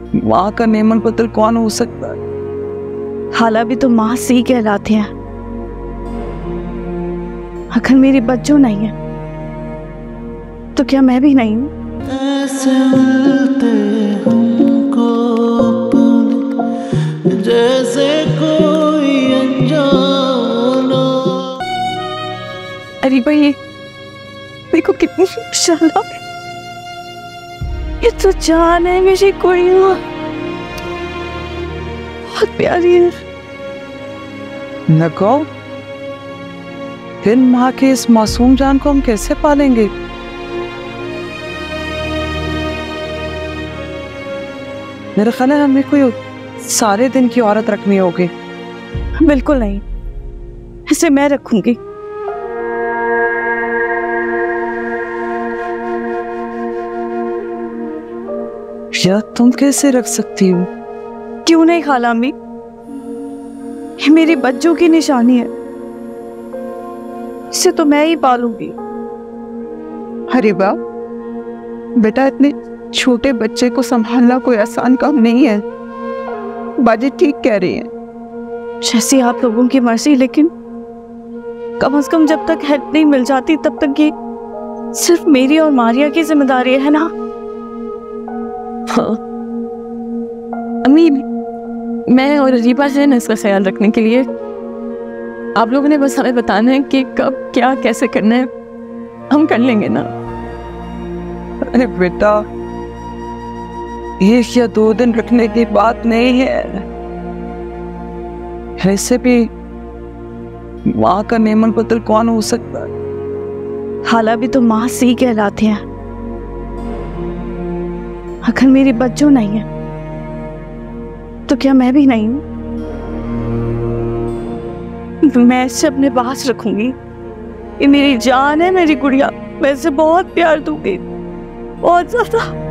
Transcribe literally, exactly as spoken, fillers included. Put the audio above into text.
माँ का नेमन पुत्र कौन हो सकता है? हाला भी तो माँ से ही कहलाते हैं। अगर मेरे बच्चों नहीं है तो क्या मैं भी नहीं हूँ? ऐसे मिलते हमको जैसे कोई अनजाना। अरे भाई ये देखो कितनी शानदार है। ये तो जान है मेरी कुड़ियों, बहुत प्यारी है। नको, फिर माँ के इस मासूम जान को हम कैसे पालेंगे? मेरा ख्याल है हमें कोई सारे दिन की औरत रखनी होगी। बिल्कुल नहीं, इसे मैं रखूंगी। या तुम कैसे रख सकती हो? क्यों नहीं खाला अम्मी, ये मेरे बच्चों की निशानी है, इसे तो मैं ही पालूंगी। अरे वाह बेटा, इतने छोटे बच्चे को संभालना कोई आसान काम नहीं है। बाजी ठीक कह रही है। जैसी आप लोगों की मर्जी, लेकिन कम से कम जब तक हेल्प नहीं मिल जाती तब तक ये सिर्फ मेरी और मारिया की जिम्मेदारी है ना? हाँ अम्मी, मैं और रीबा है ना इसका ख्याल रखने के लिए। आप लोगों ने बस हमें बताना है कि कब क्या कैसे करना है, हम कर लेंगे ना। अरे बेटा, एक या दो दिन रखने की बात नहीं है। वैसे भी माँ का नेमन पुत्र कौन हो सकता है? हाला भी तो माँ से ही कहलाते हैं। अगर मेरे बच्चों नहीं है तो क्या मैं भी नहीं हूँ? मैं इसे अपने पास रखूंगी। ये मेरी जान है, मेरी गुड़िया। मैं इसे बहुत प्यार दूंगी, बहुत ज्यादा।